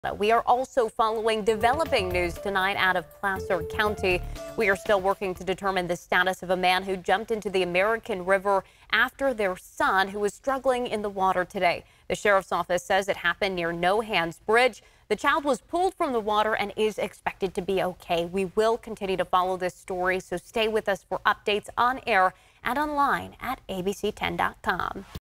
We are also following developing news tonight out of Placer County. We are still working to determine the status of a man who jumped into the American River after their son, who was struggling in the water today. The sheriff's office says it happened near No Hands Bridge. The child was pulled from the water and is expected to be okay. We will continue to follow this story, so stay with us for updates on air and online at abc10.com.